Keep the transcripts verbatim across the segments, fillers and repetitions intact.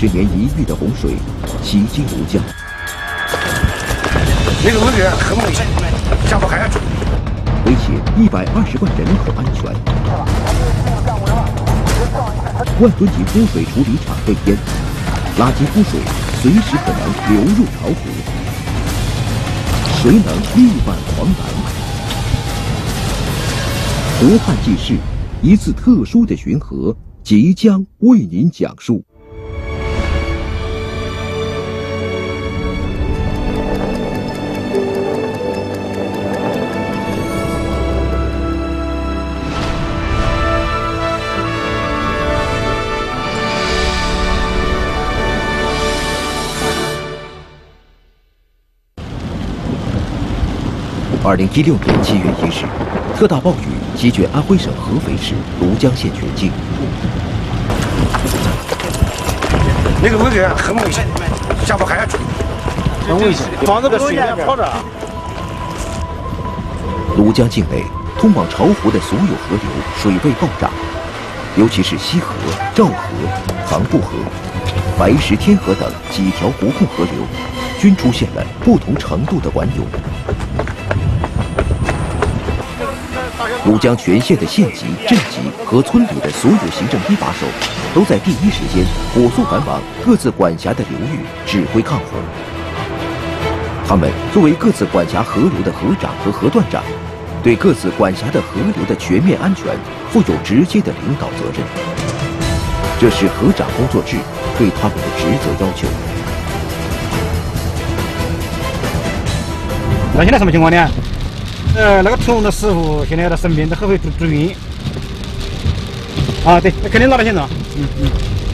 十年一遇的洪水袭击庐江。 那个问题很危险，下不还要追， 威胁一百二十万人口安全。万吨级污水处理厂被淹，垃圾污水随时可能流入巢湖。谁能力挽狂澜？湖畔记事，一次特殊的巡河即将为您讲述。二零一六年七月一日，特大暴雨席卷安徽省合肥市庐江县全境。 那个位置很危险，下不还要追， 很危险，房子的水面泡着。 庐江境内通往巢湖的所有河流水位暴涨，尤其是西河、赵河、唐埠河、白石天河等几条湖控河流，均出现了不同程度的管涌。庐江全县的县级、镇级和村里的所有行政一把手，都在第一时间火速赶往各自管辖的流域指挥抗洪。他们作为各自管辖河流的河长和河段长，对各自管辖的河流的全面安全负有直接的领导责任。这是河长工作制对他们的职责要求。 那现在什么情况呢？呃，那个屠龙的师傅现在在身边，在合肥住住运。啊，对，肯定拿到现场。嗯嗯。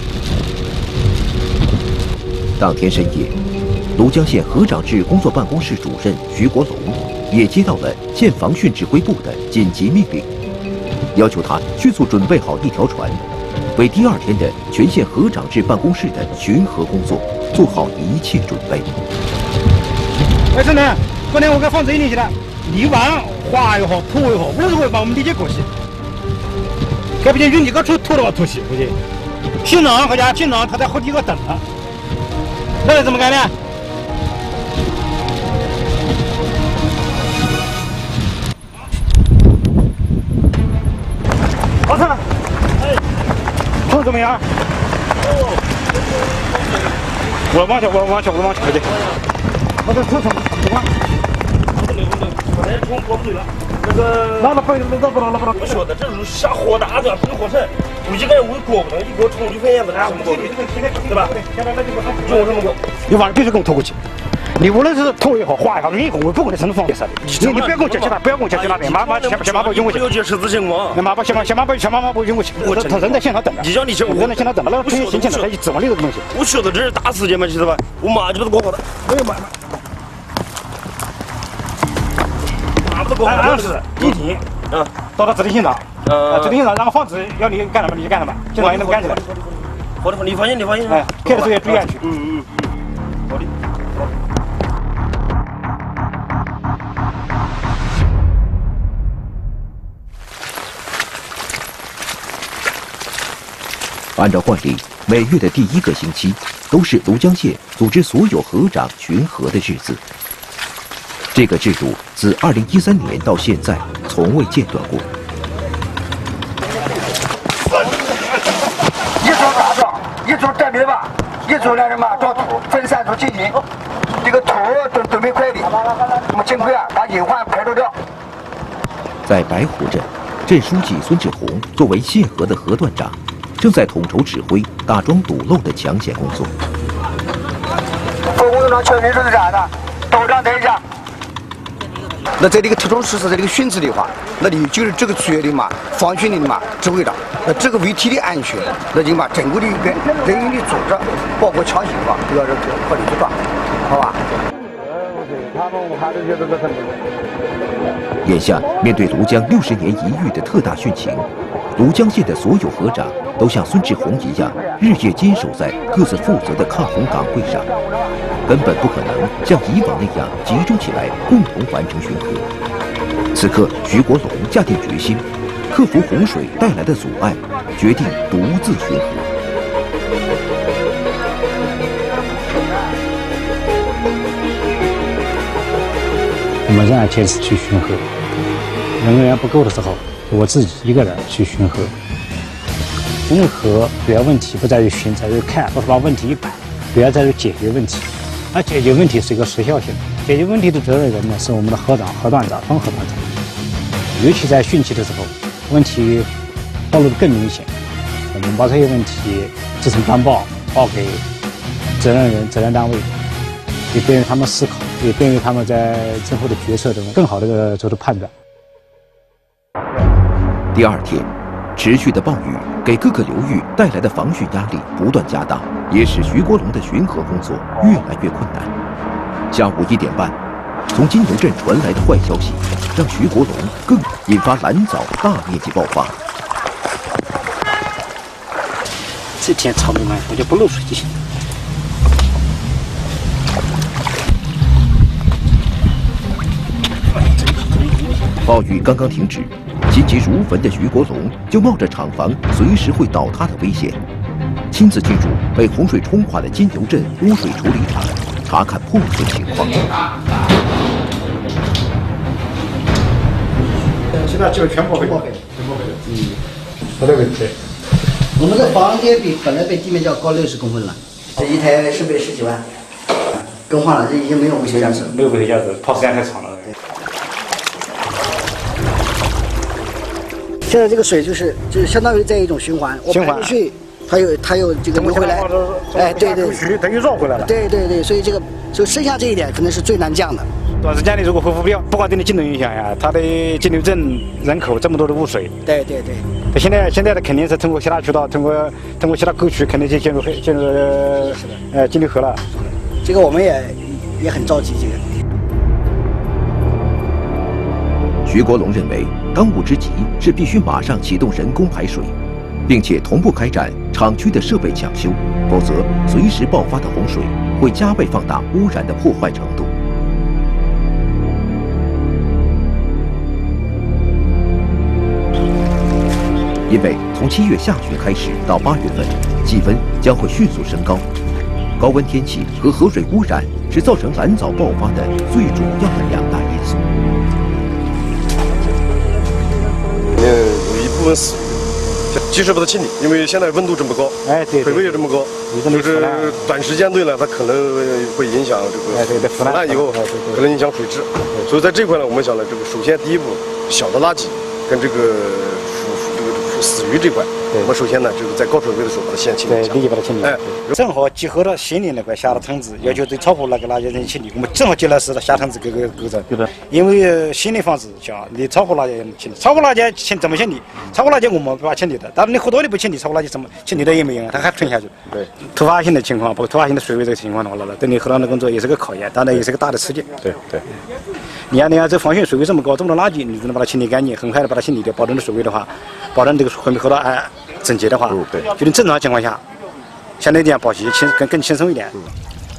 当天深夜，庐江县河长制工作办公室主任徐国龙也接到了县防汛指挥部的紧急命令，要求他迅速准备好一条船，为第二天的全县河长制办公室的巡河工作做好一切准备。 哎，真的，昨天我给放这里去了。泥湾、滑也好，土也好，无论如何把我们理解过去。该不行，用你个土土的话土起，不行。行长回家，行长他在后底个等他。那是怎么干的？老师，哎，碰怎么样？哦，我往下，我往下，我往下，快点。我这车上不管。冲过不对了，那个拿了背，那不拿了不拿。我说的，这是下火大的，喷火车，估计该我过不能，一过冲就翻样子，怎么过？对吧？现在那就不好，用什么过？你晚上必须给我拖过去。你无论是拖也好，滑也好，任何我不管你什么方式的，你你不要跟我讲其他，不要跟我讲其他的，马马先先马把运过去。 有这实质情况。 那马把先马先马把先马马把运过去。我他人在现场等着。 你叫你讲， 人在现场等着，那个推行前的，他指望你这个东西。 我说的这是大事件嘛，知道吧？我马就不是过火的。哎呀妈呀！ 俺是一天，嗯，到了指定现场，呃，指定现场，然后防止要你干什么你就干什么，现场也能干起来。 好的，你放心，你放心。 哎，开的时候也注意安全。 嗯嗯嗯，好的。 按照惯例，每月的第一个星期都是庐江县组织所有河长巡河的日子。这个制度自二零一三年到现在从未间断过。 一组打桩，一组站边吧，一组两人马装土，分三组进行。这个土准准备快点，我们尽快啊把隐患排除掉。 在白湖镇，镇书记孙志红作为县河的河段长，正在统筹指挥打桩堵漏的抢险工作。 公共场确认是啥的？都让等一下。那在这个特种实施的这个训制的话，那你就是这个组员的嘛，防汛的嘛，指挥长，那这个违体的安全，那就把整个的一个人员的组织，包括抢险吧，都要是合理做到，好吧？ 眼下，面对庐江六十年一遇的特大汛情，庐江县的所有河长都像孙志红一样，日夜坚守在各自负责的抗洪岗位上，根本不可能像以往那样集中起来共同完成巡河。此刻，徐国龙下定决心，克服洪水带来的阻碍，决定独自巡河。 我们仍然坚持去巡河。人员不够的时候，我自己一个人去巡河。巡河主要问题不在于巡，在于看，不是把问题一摆，主要在于解决问题。而解决问题是一个时效性，解决问题的责任人呢是我们的河长、河段长、分河段长。尤其在汛期的时候，问题暴露的更明显。我们把这些问题制成单报，报给责任人、责任单位，也便于他们思考，也便于他们在之后的决策中更好的做出判断。 第二天，持续的暴雨给各个流域带来的防汛压力不断加大，也使徐国龙的巡河工作越来越困难。下午一点半，从金牛镇传来的坏消息，让徐国龙更引发蓝藻大面积爆发。 这天草莓满，我就不漏水就行。 暴雨刚刚停止，心急如焚的徐国龙就冒着厂房随时会倒塌的危险，亲自进入被洪水冲垮的金牛镇污水处理厂，查看破损情况。 现在就是全报废，全报废，全报废的。嗯，不对问题。 我们的房间比本来比地面就要高六十公分了，这一台设备十几万，更换了，这已经没有维修价值， 没有维修价值，跑时间太长了。 现在这个水就是就是相当于在一种循环，我排出去，它有它有这个流回来，哎，对对， 等于绕回来了。 对对对，所以这个就剩下这一点可能是最难降的。 短时间内如果恢复不了，不光对你金牛影响呀，它的金牛镇人口这么多的污水。 对对对。 现在现在的肯定是通过其他渠道，通过通过其他沟渠，肯定就进入进入呃金牛河了。 这个我们也也很着急，这个。 徐国龙认为，当务之急是必须马上启动人工排水，并且同步开展厂区的设备抢修，否则随时爆发的洪水会加倍放大污染的破坏程度。因为从七月下旬开始到八月份，气温将会迅速升高，高温天气和河水污染是造成蓝藻爆发的最主要的两大因素。 呃，有一部分死鱼，及时把它清理，因为现在温度这么高， 哎，对， 水位也这么高，就是短时间内呢，它可能会影响这个， 哎，对对， 腐烂以后可能影响水质，所以在这块呢，我们想呢，这个首先第一步，小的垃圾跟这个。死鱼这块，我们首先呢，就是在高水位的时候把它先清理一下， 对，立即把它清理。哎，正好结合了新林那块下了通知，要求对草坡那个垃圾人清理，我们正好接了是下通知给个狗子。对的。因为新林方式讲，你草坡垃圾清理，草坡垃圾清怎么清理？草坡垃圾我们不把清理的，但是你河道里不清理，草坡垃圾怎么清理的也没用，它还吞下去。对。突发性的情况，包括突发性的水位这个情况的话了，对你河道的工作也是个考验，当然也是个大的刺激。 对对。 你看，你看这防汛水位这么高，这么多垃圾，你只能把它清理干净，很快的把它清理掉，保证的水位的话，保证这个河河道哎整洁的话， 嗯、对， 就你正常情况下，相对这样保洁轻更更轻松一点。嗯、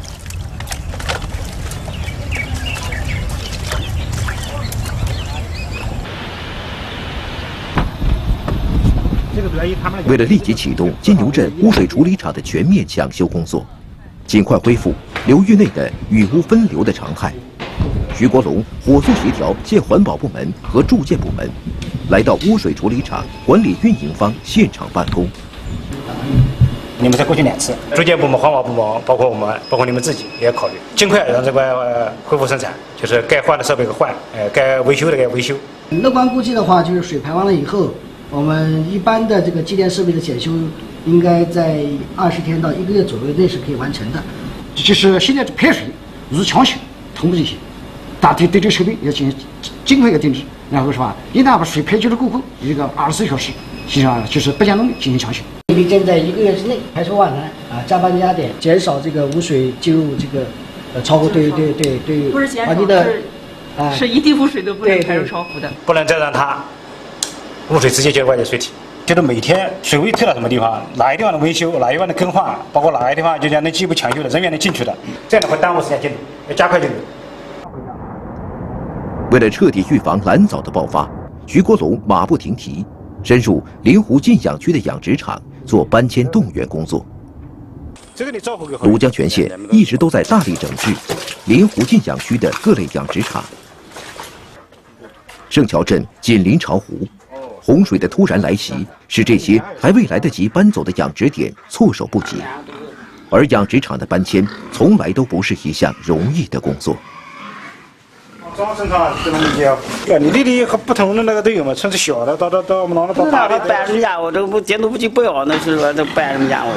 为了立即启动金牛镇污水处理厂的全面抢修工作，尽快恢复流域内的雨污分流的常态。徐国龙火速协调县环保部门和住建部门，来到污水处理厂管理运营方现场办公。 你们才过去两次，住建部门、环保部门，包括我们，包括你们自己也要考虑，尽快让这块、呃、恢复生产，就是该换的设备给换，呃，该维修的该维修。 乐观估计的话，就是水排完了以后，我们一般的这个机电设备的检修，应该在二十天到一个月左右内是可以完成的。 就是现在排水日常性同步进行。大体对这个设备要进行尽快的定制，然后是吧？一旦把水排去了过后，一个二十四小时，实际上就是不间断的进行抢修。 力争在一个月之内排除万难啊，加班加点，减少这个污水进入这个呃超湖对对对对不是减少， 是啊，是一滴污水都不能排入超湖的， 不能再让它污水直接进入外界水体。就是每天水位退到什么地方，哪一地方的维修，哪一地方的更换，包括哪一地方就讲能进一步抢修的人员能进去的，这样的会耽误时间进度，要加快进度。 为了彻底预防蓝藻的爆发，徐国龙马不停蹄，深入临湖禁养区的养殖场做搬迁动员工作。庐江全县一直都在大力整治临湖禁养区的各类养殖场， 盛桥镇紧邻巢湖，洪水的突然来袭，使这些还未来得及搬走的养殖点措手不及。而养殖场的搬迁从来都不是一项容易的工作。 装生产只能接，你这里和不同的那个都有嘛，从小的到到到我们那到大的。 搬人家，我这不监督不就不要，那是说这搬人家我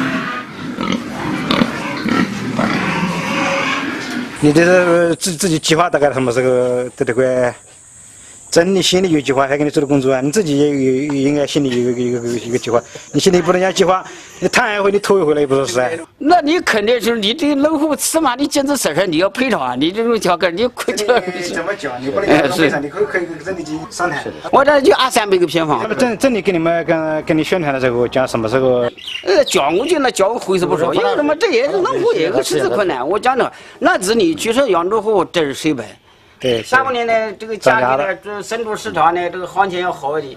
就。你这是自自己计划大概什么时候在这块？真你心里有计划，才给你做的工作啊！你自己也有应该心里有一个一个一个计划。你心里不能讲计划，你谈一回你头一回来也不是事啊。 那你肯定就是你这个农户起码你坚持事实，你要赔偿啊！你这种条件你亏掉。 怎么讲？你不能讲赔偿，你可以可以跟你去商谈。 我这就二三百个平方。 那么真真的跟你们跟跟你宣传的时候讲什么时候？ 呃，交工就那交回是不说，因为什么这也是农户也有实质困难。我讲的那是你据说养殖户这是水本。 对， 下半年呢，这个价格呢，这深度市场呢，这个行情要好一点。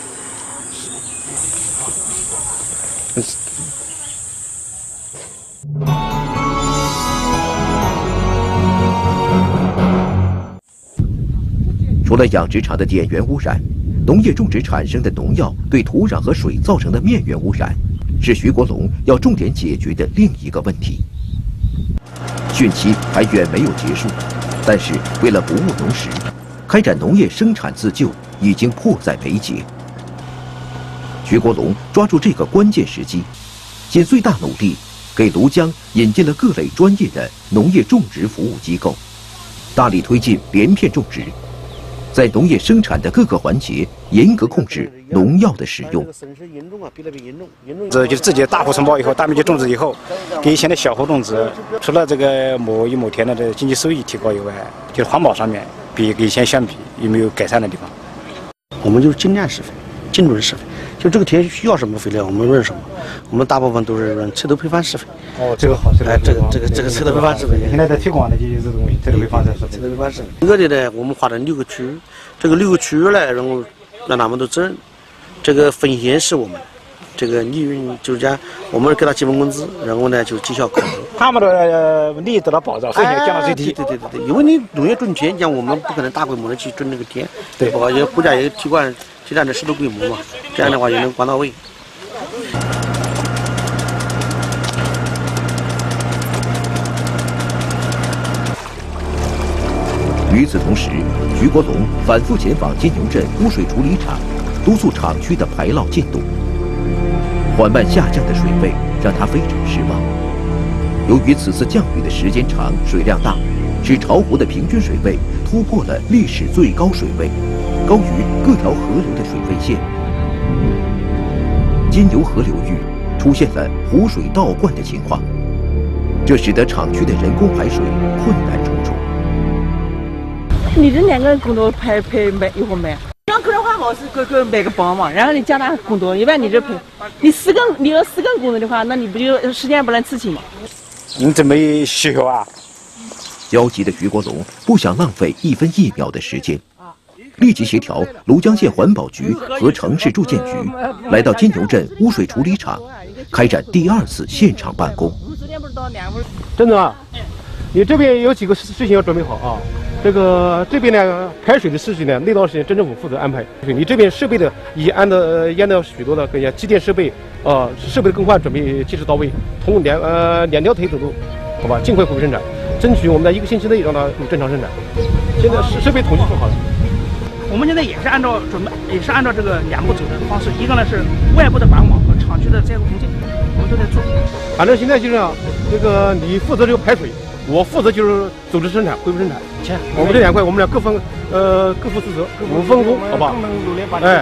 除了养殖场的碘源污染，农业种植产生的农药对土壤和水造成的面源污染，是徐国龙要重点解决的另一个问题。汛期还远没有结束。但是，为了不误农时，开展农业生产自救已经迫在眉睫。徐国龙抓住这个关键时机，尽最大努力给庐江引进了各类专业的农业种植服务机构，大力推进连片种植，在农业生产的各个环节严格控制农药的使用。 这就是自己大户承包以后，大面积种植以后，跟以前的小户种植，除了这个某一亩田的这个经济收益提高以外，就是环保上面比跟以前相比有没有改善的地方？ 我们就是精炼施肥，精准施肥，就这个田需要什么肥料，我们润什么。我们大部分都是润菜头配方施肥。 哦，这个好，这个哎，这个这个这个菜头配方施肥， 现在在推广的就是这东西，菜头配方施肥。 菜头配方施肥。这个的呢，我们划成六个区，这个六个区呢，然后让他们都责任。这个分钱是我们，这个利润就是讲我们给他基本工资，然后呢就绩效考核， 他们的利益得到保障，风险降到最低。 对对对对，因为你农业种田，讲我们不可能大规模的去种那个田，对吧？也国家也提管提倡的适度规模嘛，这样的话也能管到位。 与此同时，徐国龙反复前往金牛镇污水处理厂，督促厂区的排涝进度。缓慢下降的水位让他非常失望。由于此次降雨的时间长、水量大，使巢湖的平均水位突破了历史最高水位，高于各条河流的水位线。金牛河流域出现了湖水倒灌的情况，这使得厂区的人工排水困难重重。 你这两个人工作排排买一会儿买，让个人环保是个个买个帮忙，然后你加大工作，一般你这排，你四个你要四个工作的话，那你不就时间不能刺激吗？ 你怎么协调啊？ 焦急的徐国龙不想浪费一分一秒的时间，立即协调庐江县环保局和城市住建局，来到金牛镇污水处理厂，开展第二次现场办公。 郑总啊，你这边有几个事情要准备好啊？这个这边呢，排水的事情呢，那段时间镇政府负责安排。你这边设备的已按照呃按照许多的跟机电设备，呃设备的更换准备及时到位，同两呃两条腿走路，好吧，尽快恢复生产，争取我们在一个星期内让它正常生产。现在设设备统计做好了。 我们现在也是按照准备，也是按照这个两步走的方式，一个呢是外部的管网和厂区的灾后重建，我们都在做。 反正现在就是啊，这个你负责这个排水，我负责就是组织生产、恢复生产。我们这两块我们俩各分呃各负四责，五分工，好吧？哎。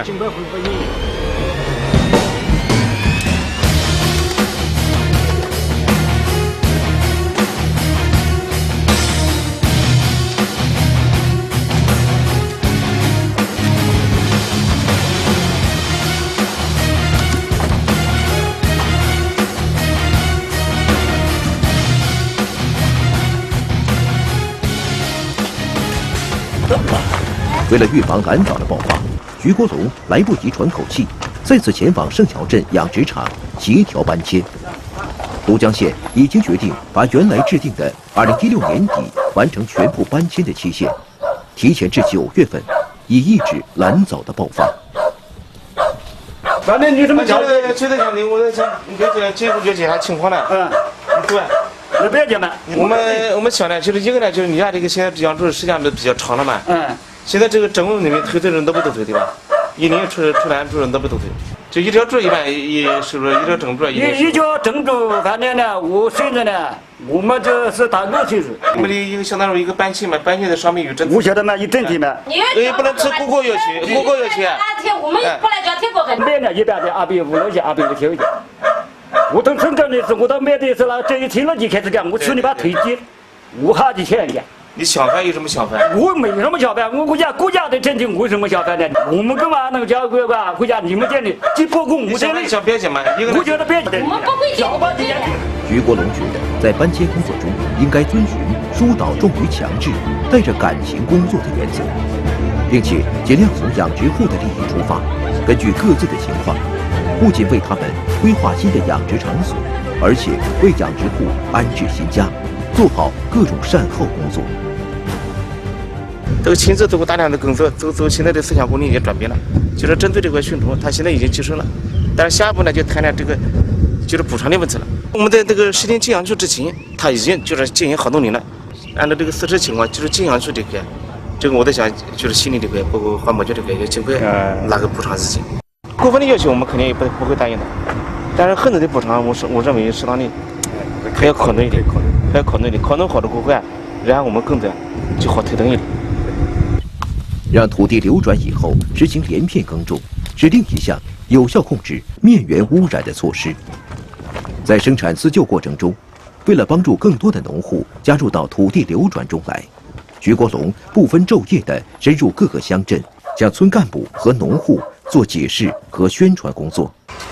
为了预防蓝藻的爆发，徐国龙来不及喘口气，再次前往盛桥镇养殖场协调搬迁。庐江县已经决定把原来制定的二零一六年底完成全部搬迁的期限提前至九月份， 以抑制蓝藻的爆发。 那那你怎么讲的？觉得像的，我在想，你看这结婚就这样情况呢？嗯，对。那不要讲嘛。我们我们想呢，就是一个呢，就是你看这个现在养猪时间都比较长了嘛。嗯。现在这个整个里面投的人都不都投对吧？一年出出来猪人都不都投。这一条猪一般也是不是一条整猪？ 一一条整猪，反正呢，我现在呢，我们这是打六岁数。 我们的一个相当于一个板琴嘛，板琴的上面有针。 我晓得嘛，有针体嘛。 也不能吃锅锅药去，锅锅药去。 我们不能叫贴锅很。 买呢一般的二百五六钱，二百五条一点。我从深圳的时候，我到买的时候，这一天了就开始干，我去你把推荐，我好几千元。 你想法有什么想法？ 我没什么想法，我国家国家的政策我什么想法呢？我们干嘛能叫国家国家你们这里既不公，我这里想别解嘛？ 我觉得别解。 我们不会解。 徐国龙觉得，在搬迁工作中应该遵循疏导重于强制、带着感情工作的原则，并且尽量从养殖户的利益出发，根据各自的情况，不仅为他们规划新的养殖场所，而且为养殖户安置新家，做好各种善后工作。 这个亲自做过大量的工作，走走现在的思想观念已经转变了，就是针对这块驯猪，他现在已经接受了，但是下一步呢就谈谈这个就是补偿的问题了。我们在这个实行禁养区之前，他已经就是经营好多年了，按照这个事实情况，就是禁养区这块，这个我在想就是心理这块，包括环保局这块要尽快拿个补偿日期。过分的要求我们肯定也不不会答应的，但是很多的补偿，我是我认为适当的还要考虑一点，还要考虑一点，考虑好的过后啊，然后我们更加就好推动一点。 让土地流转以后，执行连片耕种是另一项有效控制面源污染的措施。在生产自救过程中，为了帮助更多的农户加入到土地流转中来，徐国龙不分昼夜地深入各个乡镇，向村干部和农户做解释和宣传工作。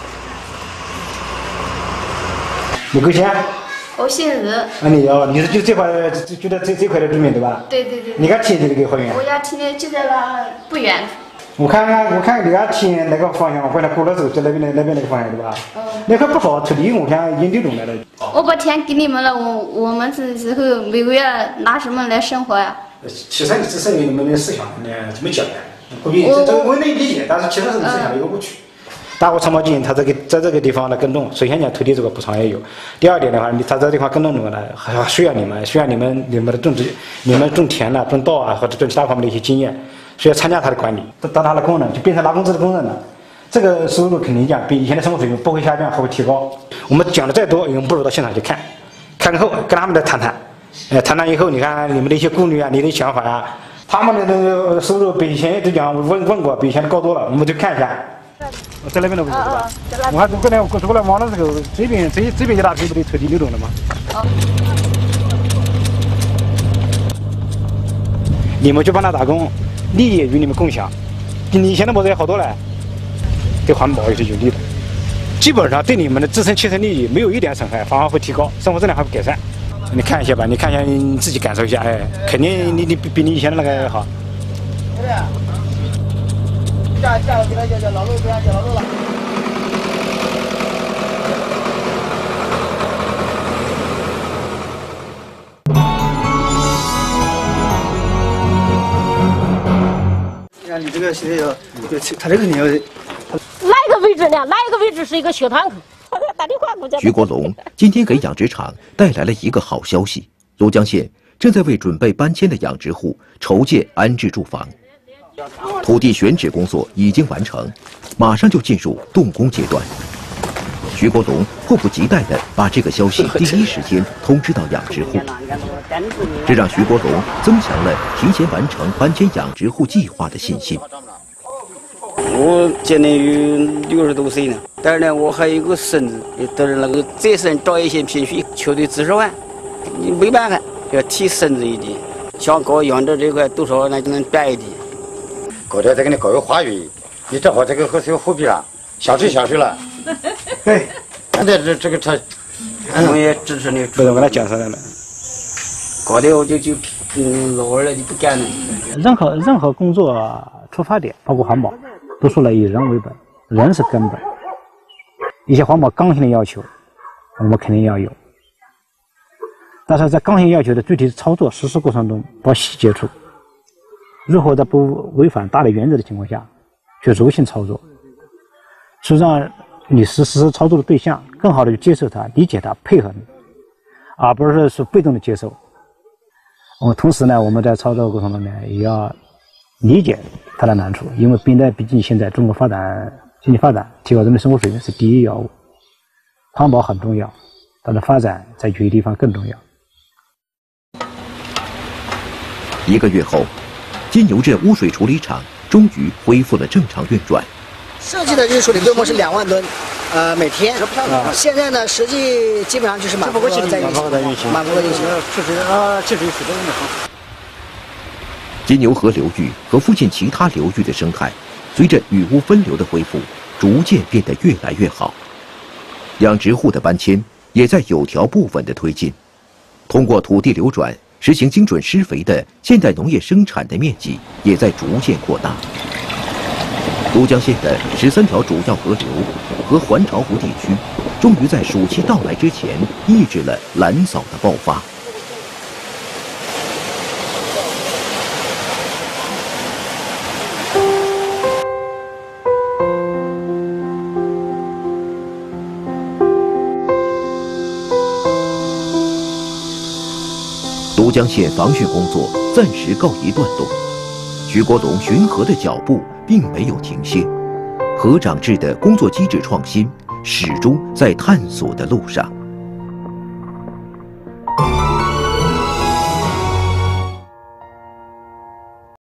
你贵姓？ 我姓任。 啊，你哦，你是就这块，就在这这块的居民对吧？ 对对对。 你家田就这个花园？ 我家田就在那不远。 我看看，我看你家田那个方向，回来过了时候在那边的那边那个方向对吧？嗯。那块不少土地，我看已经流动来了。 我把田给你们了，我我们这时候每个月拿什么来生活呀？ 其实只是你们的思想呢这么讲的，不必这个我能理解，但是其实是思想的一个误区。大国长毛金，它这个在这个地方的耕种，首先讲土地这个补偿也有。第二点的话，你它在这地方耕种中呢，还需要你们，需要你们你们的种植、你们种田了、种稻啊，或者种其他方面的一些经验，需要参加它的管理。当它的工人就变成拿工资的工人了，这个收入肯定讲比以前的生活水平不会下降，还会提高。我们讲的再多，我们不如到现场去看，看后跟他们再谈谈，呃，谈谈以后，你看你们的一些顾虑啊，你的想法呀、啊，他们的那个收入比以前就讲问问过，比以前的高多了，我们就看一下。我在那边的位置对吧？我还过来过过来望的时候，这边这这边一大片不得土地流动了吗？你们去帮他打工，利益与你们共享，比你以前的模子也好多了。对环保也是有利的，基本上对你们的自身切身利益没有一点损害，反而会提高，生活质量还会改善。你看一下吧，你看一下你自己感受一下，哎，肯定你你比比你以前的那个好。下下给他叫叫老陆，不要叫老陆了。 看你这个现在要，他这个你要， 哪一个位置呢？哪一个位置是一个血塘口？打电话给我。 徐国龙今天给养殖场带来了一个好消息：庐江县正在为准备搬迁的养殖户筹建安置住房。土地选址工作已经完成，马上就进入动工阶段。徐国龙迫不及待地把这个消息第一时间通知到养殖户，这让徐国龙增强了提前完成搬迁养殖户计划的信心。 我今年有六十多岁了，但是呢，我还有一个孙子，也得了那个再生专业性贫血，球队几十万，你没办法，要替孙子一点，想搞养殖这块多少呢就能赚一点。 搞点再给你搞个花园，你正好这个和这个后边啊，想睡想睡了。对，现在这这个他， 我也支持你。 不是我来讲出来了， 搞的我就就嗯老二了就不干了。 任何任何工作出发点，包括环保，都说了以人为本，人是根本。一些环保刚性的要求，我们肯定要有，但是在刚性要求的具体操作实施过程中，到细节处， 如何在不违反大的原则的情况下去柔性操作，是让你实施操作的对象更好的去接受它、理解它、配合你，而不是说被动的接受。我同时呢，我们在操作过程中呢，也要理解它的难处，因为冰袋毕竟现在中国发展经济发展、提高人民生活水平是第一要务，环保很重要，它的发展在有些地方更重要。 一个月后，金牛镇污水处理厂终于恢复了正常运转。 设计的这个处理规模是两万吨，呃，每天。啊、现在呢，实际基本上就是满负荷在运行，满负荷运行。 确实啊，确实是这样的。 金牛河流域和附近其他流域的生态，随着雨污分流的恢复，逐渐变得越来越好。养殖户的搬迁也在有条不紊地推进。通过土地流转，实行精准施肥的现代农业生产的面积也在逐渐扩大。都江县的十三条主要河流和环巢湖地区，终于在暑期到来之前抑制了蓝藻的爆发。都江县防汛工作暂时告一段落，徐国龙巡河的脚步并没有停歇，河长制的工作机制创新始终在探索的路上。